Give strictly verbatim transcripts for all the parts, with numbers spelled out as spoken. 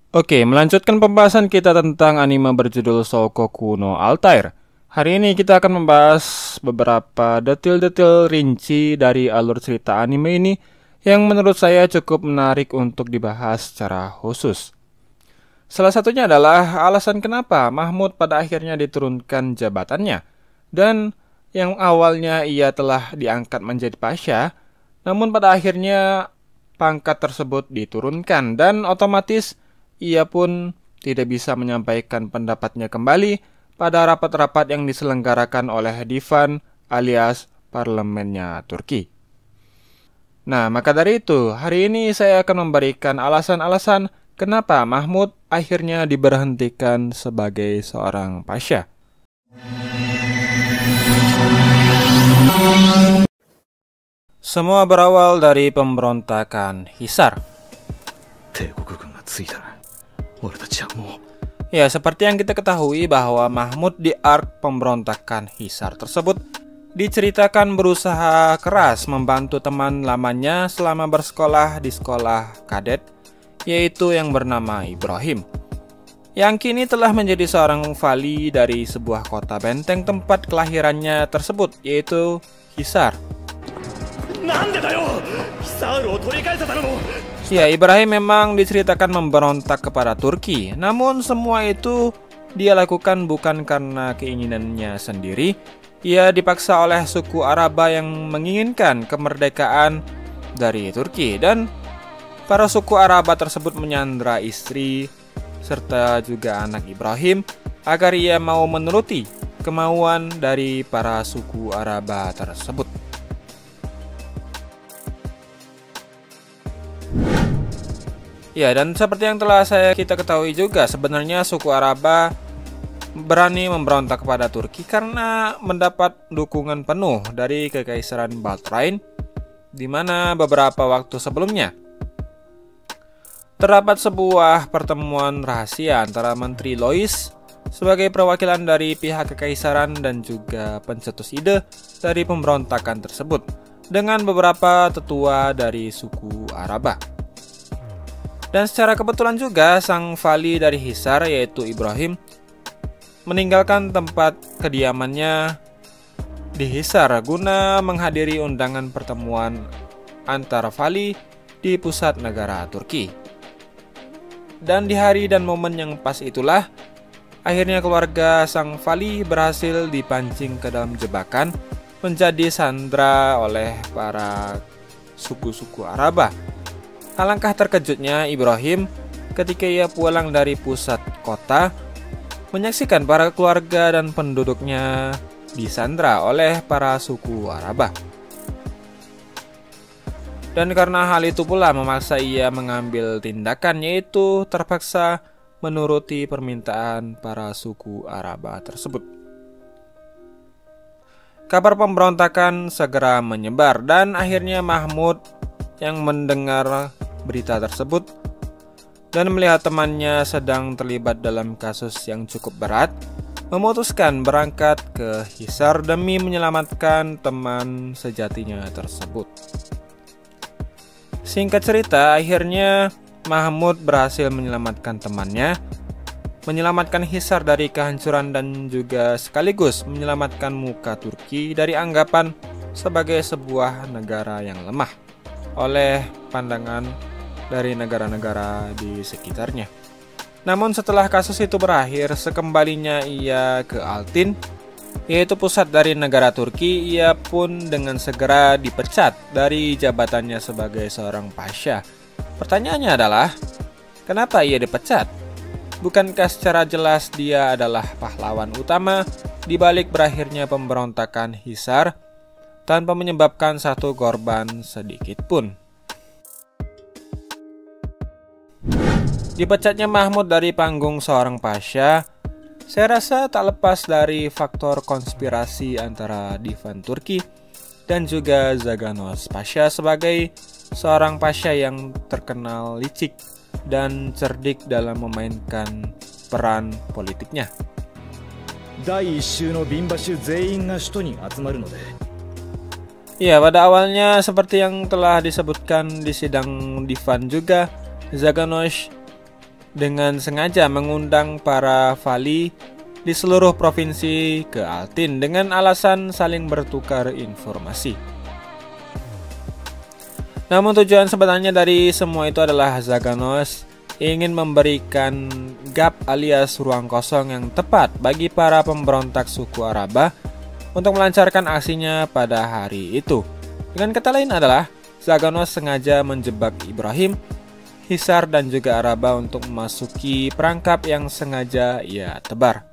Oke, melanjutkan pembahasan kita tentang anime berjudul Shoukoku no Altair. Hari ini kita akan membahas beberapa detil-detil rinci dari alur cerita anime ini yang menurut saya cukup menarik untuk dibahas secara khusus. Salah satunya adalah alasan kenapa Mahmud pada akhirnya diturunkan jabatannya. Dan yang awalnya ia telah diangkat menjadi pasha, namun pada akhirnya pangkat tersebut diturunkan dan otomatis ia pun tidak bisa menyampaikan pendapatnya kembali pada rapat-rapat yang diselenggarakan oleh Divan alias parlemennya Turki. Nah, maka dari itu, hari ini saya akan memberikan alasan-alasan kenapa Mahmud akhirnya diberhentikan sebagai seorang pasha. Semua berawal dari pemberontakan Hisar. Ya, seperti yang kita ketahui bahwa Mahmud di arc pemberontakan Hisar tersebut diceritakan berusaha keras membantu teman lamanya selama bersekolah di sekolah kadet, yaitu yang bernama Ibrahim, yang kini telah menjadi seorang vali dari sebuah kota benteng tempat kelahirannya tersebut, yaitu Hisar. Ya, Ibrahim memang diceritakan memberontak kepada Turki, namun semua itu dia lakukan bukan karena keinginannya sendiri. Ia dipaksa oleh suku Araba yang menginginkan kemerdekaan dari Turki, dan para suku Araba tersebut menyandra istri serta juga anak Ibrahim agar ia mau menuruti kemauan dari para suku Araba tersebut. Ya, dan seperti yang telah saya kita ketahui juga, sebenarnya suku Araba berani memberontak kepada Turki karena mendapat dukungan penuh dari Kekaisaran Bahrain, di mana beberapa waktu sebelumnya terdapat sebuah pertemuan rahasia antara Menteri Lois sebagai perwakilan dari pihak Kekaisaran dan juga pencetus ide dari pemberontakan tersebut dengan beberapa tetua dari suku Araba. Dan secara kebetulan juga sang vali dari Hisar, yaitu Ibrahim, meninggalkan tempat kediamannya di Hisar guna menghadiri undangan pertemuan antara vali di pusat negara Turki. Dan di hari dan momen yang pas itulah akhirnya keluarga sang vali berhasil dipancing ke dalam jebakan menjadi sandra oleh para suku-suku Araba. Alangkah terkejutnya Ibrahim ketika ia pulang dari pusat kota menyaksikan para keluarga dan penduduknya disandra oleh para suku Araba. Dan karena hal itu pula memaksa ia mengambil tindakan, yaitu terpaksa menuruti permintaan para suku Araba tersebut. Kabar pemberontakan segera menyebar dan akhirnya Mahmud yang mendengar berita tersebut dan melihat temannya sedang terlibat dalam kasus yang cukup berat, memutuskan berangkat ke Hisar demi menyelamatkan teman sejatinya tersebut. Singkat cerita, akhirnya Mahmud berhasil menyelamatkan temannya, menyelamatkan Hisar dari kehancuran dan juga sekaligus menyelamatkan muka Turki dari anggapan sebagai sebuah negara yang lemah oleh pandangan dari negara-negara di sekitarnya. Namun setelah kasus itu berakhir, sekembalinya ia ke Altin, yaitu pusat dari negara Turki, ia pun dengan segera dipecat dari jabatannya sebagai seorang pasha. Pertanyaannya adalah, kenapa ia dipecat? Bukankah secara jelas dia adalah pahlawan utama di balik berakhirnya pemberontakan Hisar tanpa menyebabkan satu korban sedikit pun? Dipecatnya Mahmud dari panggung seorang pasha, saya rasa tak lepas dari faktor konspirasi antara Divan Turki dan juga Zaganos Pasha sebagai seorang pasha yang terkenal licik dan cerdik dalam memainkan peran politiknya. Ya, pada awalnya seperti yang telah disebutkan di sidang Divan juga, Zaganos dengan sengaja mengundang para vali di seluruh provinsi ke Altin dengan alasan saling bertukar informasi. Namun tujuan sebenarnya dari semua itu adalah Zaganos ingin memberikan gap alias ruang kosong yang tepat bagi para pemberontak suku Araba untuk melancarkan aksinya pada hari itu. Dengan kata lain adalah Zaganos sengaja menjebak Ibrahim, Hisar dan juga Araba untuk memasuki perangkap yang sengaja ia tebar.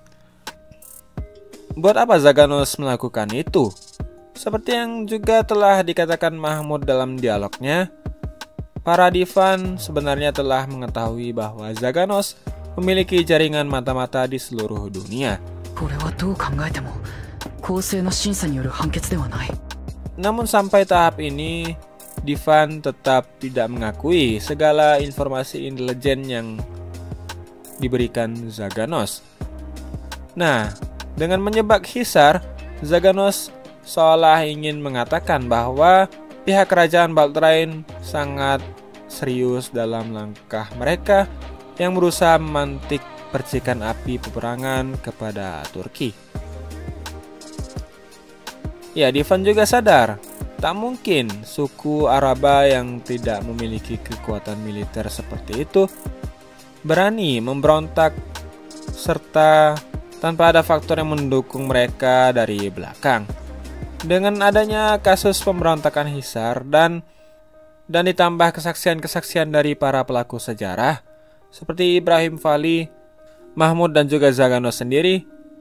Buat apa Zaganos melakukan itu? Seperti yang juga telah dikatakan Mahmud dalam dialognya, para divan sebenarnya telah mengetahui bahwa Zaganos memiliki jaringan mata-mata di seluruh dunia. Namun sampai tahap ini, divan tetap tidak mengakui segala informasi intelijen yang diberikan Zaganos. Nah, dengan menyebak Hisar, Zaganos seolah ingin mengatakan bahwa pihak kerajaan Baltrain sangat serius dalam langkah mereka yang berusaha memantik percikan api peperangan kepada Turki. Ya, Divan juga sadar, tak mungkin suku Araba yang tidak memiliki kekuatan militer seperti itu berani memberontak serta tanpa ada faktor yang mendukung mereka dari belakang. Dengan adanya kasus pemberontakan Hisar dan dan ditambah kesaksian-kesaksian dari para pelaku sejarah seperti Ibrahim Vali, Mahmud dan juga Zaganos sendiri,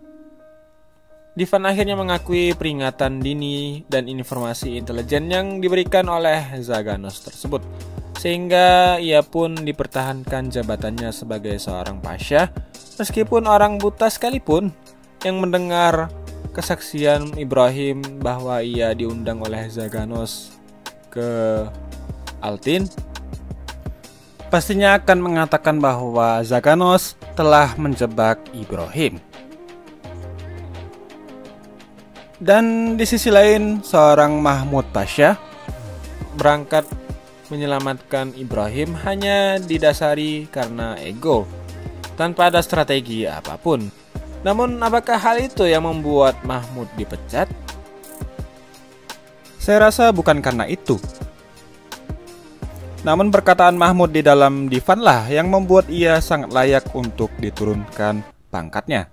Divan akhirnya mengakui peringatan dini dan informasi intelijen yang diberikan oleh Zaganos tersebut, sehingga ia pun dipertahankan jabatannya sebagai seorang pasha, meskipun orang buta sekalipun yang mendengar kesaksian Ibrahim bahwa ia diundang oleh Zaganos ke Altin, pastinya akan mengatakan bahwa Zaganos telah menjebak Ibrahim. Dan di sisi lain, seorang Mahmud Pasha berangkat menyelamatkan Ibrahim hanya didasari karena ego, tanpa ada strategi apapun. Namun apakah hal itu yang membuat Mahmud dipecat? Saya rasa bukan karena itu. Namun perkataan Mahmud di dalam divan lah yang membuat ia sangat layak untuk diturunkan pangkatnya.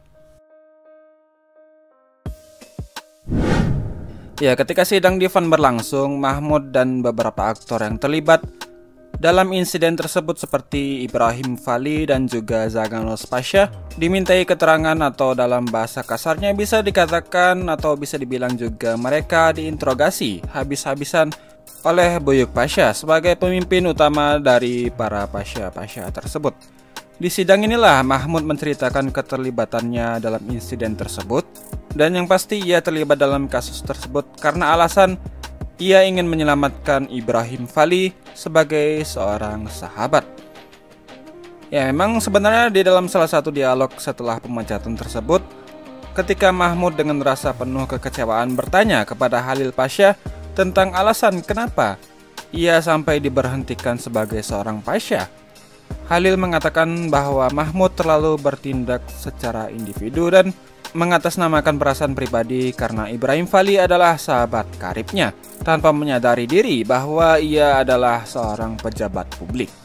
Ya, ketika sidang divan berlangsung, Mahmud dan beberapa aktor yang terlibat dalam insiden tersebut seperti Ibrahim Vali dan juga Zaganos Pasha dimintai keterangan, atau dalam bahasa kasarnya bisa dikatakan atau bisa dibilang juga mereka diinterogasi habis-habisan oleh Buyuk Pasha sebagai pemimpin utama dari para pasha-pasha tersebut. Di sidang inilah Mahmud menceritakan keterlibatannya dalam insiden tersebut, dan yang pasti ia terlibat dalam kasus tersebut karena alasan ia ingin menyelamatkan Ibrahim Vali sebagai seorang sahabat. Ya, memang sebenarnya di dalam salah satu dialog setelah pemecatan tersebut, ketika Mahmud dengan rasa penuh kekecewaan bertanya kepada Halil Pasha tentang alasan kenapa ia sampai diberhentikan sebagai seorang pasha, Halil mengatakan bahwa Mahmud terlalu bertindak secara individu dan mengatasnamakan perasaan pribadi karena Ibrahim Vali adalah sahabat karibnya, tanpa menyadari diri bahwa ia adalah seorang pejabat publik.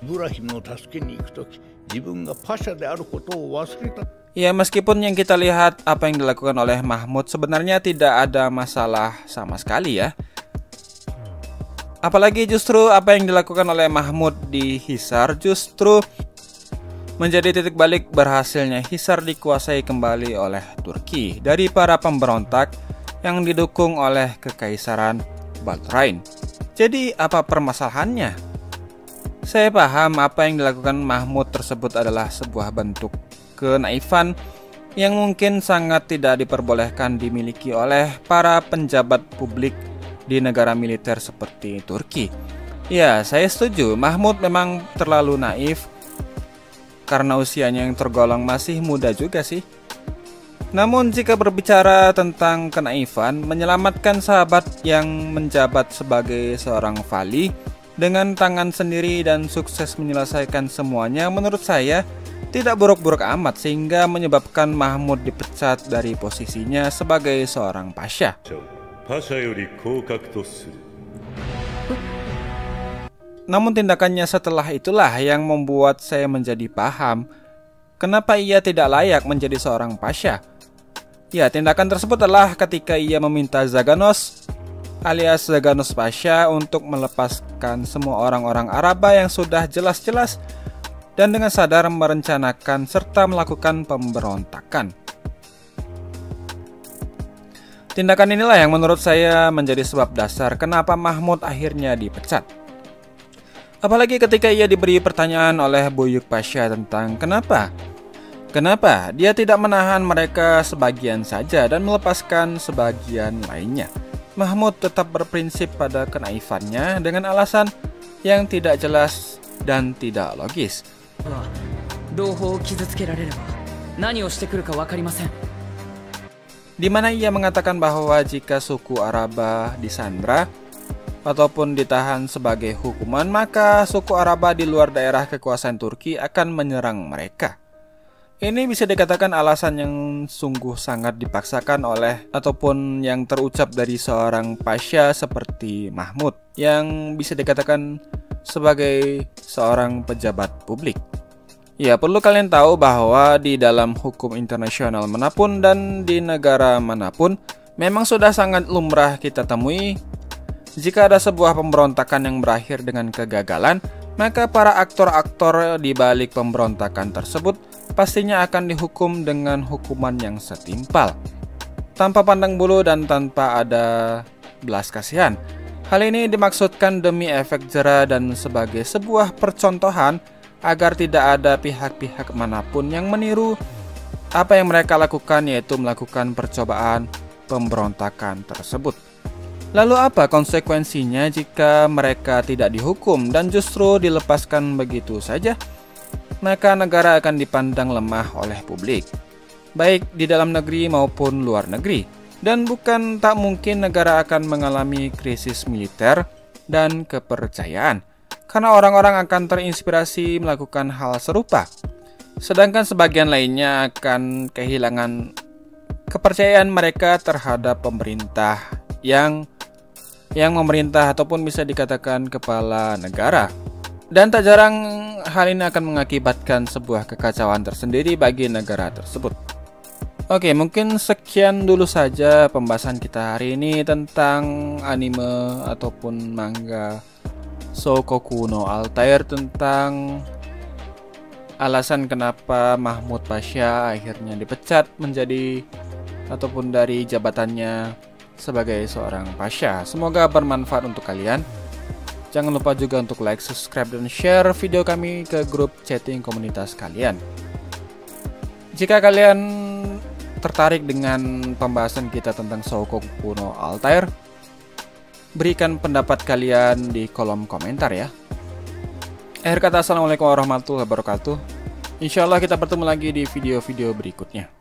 Ya, meskipun yang kita lihat apa yang dilakukan oleh Mahmud sebenarnya tidak ada masalah sama sekali ya. Apalagi justru apa yang dilakukan oleh Mahmud di Hisar justru menjadi titik balik berhasilnya Hisar dikuasai kembali oleh Turki dari para pemberontak yang didukung oleh Kekaisaran Baltrain. Jadi apa permasalahannya? Saya paham apa yang dilakukan Mahmud tersebut adalah sebuah bentuk kenaifan yang mungkin sangat tidak diperbolehkan dimiliki oleh para penjabat publik di negara militer seperti Turki. Ya, saya setuju, Mahmud memang terlalu naif karena usianya yang tergolong masih muda juga sih. Namun jika berbicara tentang kenaifan, menyelamatkan sahabat yang menjabat sebagai seorang vali dengan tangan sendiri dan sukses menyelesaikan semuanya, menurut saya tidak buruk-buruk amat sehingga menyebabkan Mahmud dipecat dari posisinya sebagai seorang pasha. Namun tindakannya setelah itulah yang membuat saya menjadi paham kenapa ia tidak layak menjadi seorang pasha. Ya, tindakan tersebut adalah ketika ia meminta Zaganos alias Zaganos Pasha untuk melepaskan semua orang-orang Araba yang sudah jelas-jelas dan dengan sadar merencanakan serta melakukan pemberontakan. Tindakan inilah yang menurut saya menjadi sebab dasar kenapa Mahmud akhirnya dipecat. Apalagi ketika ia diberi pertanyaan oleh Buyuk Pasha tentang kenapa Kenapa dia tidak menahan mereka sebagian saja dan melepaskan sebagian lainnya. Mahmud tetap berprinsip pada kenaifannya dengan alasan yang tidak jelas dan tidak logis. Di mana ia mengatakan bahwa jika suku Araba disandra ataupun ditahan sebagai hukuman, maka suku Araba di luar daerah kekuasaan Turki akan menyerang mereka. Ini bisa dikatakan alasan yang sungguh sangat dipaksakan oleh ataupun yang terucap dari seorang pasha seperti Mahmud, yang bisa dikatakan sebagai seorang pejabat publik. Ya, perlu kalian tahu bahwa di dalam hukum internasional manapun dan di negara manapun memang sudah sangat lumrah kita temui jika ada sebuah pemberontakan yang berakhir dengan kegagalan, maka para aktor-aktor di balik pemberontakan tersebut pastinya akan dihukum dengan hukuman yang setimpal, tanpa pandang bulu dan tanpa ada belas kasihan. Hal ini dimaksudkan demi efek jera dan sebagai sebuah percontohan agar tidak ada pihak-pihak manapun yang meniru apa yang mereka lakukan, yaitu melakukan percobaan pemberontakan tersebut. Lalu apa konsekuensinya jika mereka tidak dihukum dan justru dilepaskan begitu saja? Maka negara akan dipandang lemah oleh publik, baik di dalam negeri maupun luar negeri. Dan bukan tak mungkin negara akan mengalami krisis militer dan kepercayaan, karena orang-orang akan terinspirasi melakukan hal serupa. Sedangkan sebagian lainnya akan kehilangan kepercayaan mereka terhadap pemerintah yang yang memerintah ataupun bisa dikatakan kepala negara. Dan tak jarang hal ini akan mengakibatkan sebuah kekacauan tersendiri bagi negara tersebut. Oke, mungkin sekian dulu saja pembahasan kita hari ini tentang anime ataupun manga Shoukoku no Altair, tentang alasan kenapa Mahmud Pasha akhirnya dipecat menjadi ataupun dari jabatannya sebagai seorang pasha. Semoga bermanfaat untuk kalian. Jangan lupa juga untuk like, subscribe, dan share video kami ke grup chatting komunitas kalian. Jika kalian tertarik dengan pembahasan kita tentang Shoukoku no Altair, berikan pendapat kalian di kolom komentar ya. Akhir kata, assalamualaikum warahmatullahi wabarakatuh. Insya Allah kita bertemu lagi di video-video berikutnya.